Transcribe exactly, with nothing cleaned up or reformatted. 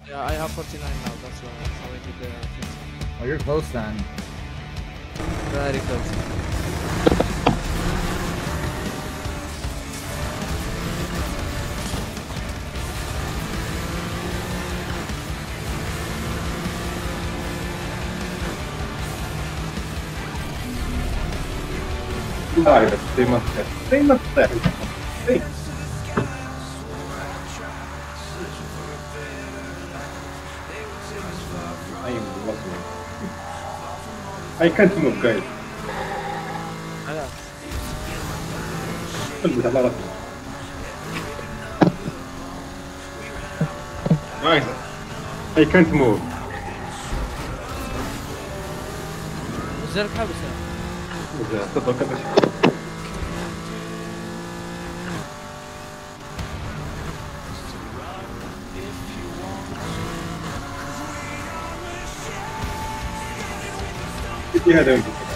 Yeah, I have forty-nine now, that's why how I did the fifty. Oh, you're close then. Very close. Dai, sei Matteo. Sei Matteo. Sei. I am lucky. I can't move, guys. Yeah. Guys, I can't move. زر حبسه. إذا تتوقع بس. إيه هذا؟